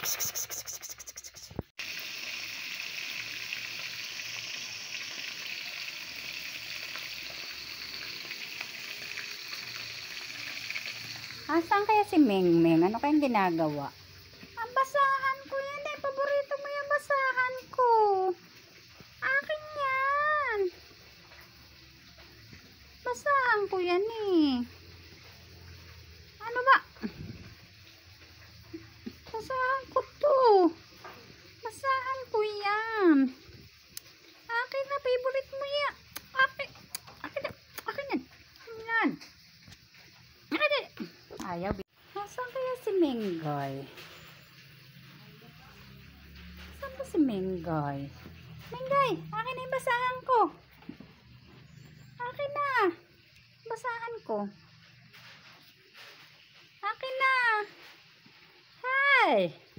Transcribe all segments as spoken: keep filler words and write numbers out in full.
Asan kaya si Meng Meng? Ano kayang ginagawa? Ang basahan ko yan eh. Paborito mo yung basahan ko. Akin yan. Basahan ko yan eh. Ano ba? Basahan ko to. Basahan ko yan. Akin na. Favorite mo yan. Akin. Akin na. Akin yan. Yan. Akin na. Ayaw. Nasaan kaya si Mengay? Saan ba si Mengay? Mengay, akin na yung basahan ko. Akin na. Basahan ko. Akin na. Hi.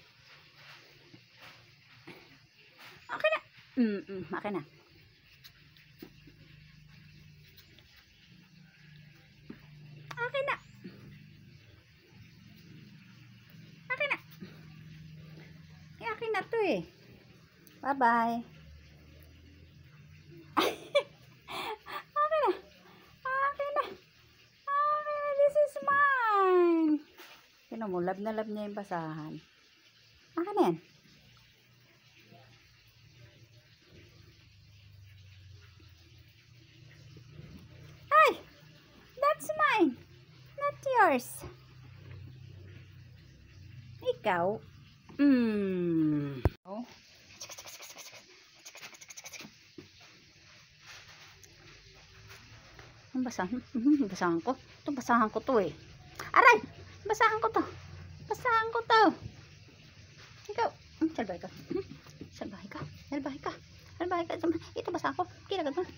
Akin na. Mm -mm, akin na. Akin na. Akin na to eh. Bye bye. Akin na. Akin na. Akin na. This is mine. Sino mo? Love na love niya yung basahan. Akin na yan. Ay! That's mine. Not yours. Ikaw. Hmm. Oh. Ang basahan, basahan ko. Ito basahan ko to eh. Aray! Basahan ko to. Basahan ko to. Ikaw, salbahay ka. Salbahay ka. Salbahay ka. Salbahay ka. Ito basahan ko. Kailangan mo.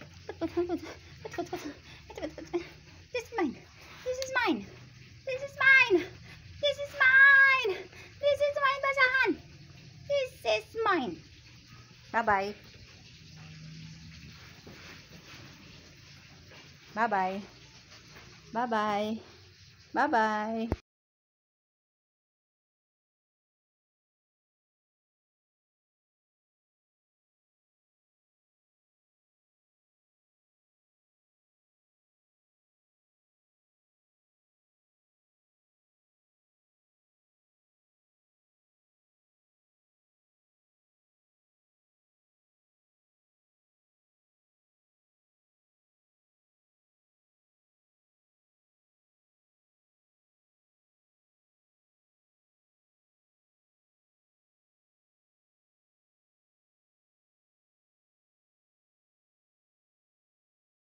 This is mine. This is mine. This is mine. This is mine. This is mine basahan. This is mine. Bye-bye. Bye-bye. Bye-bye. Bye-bye.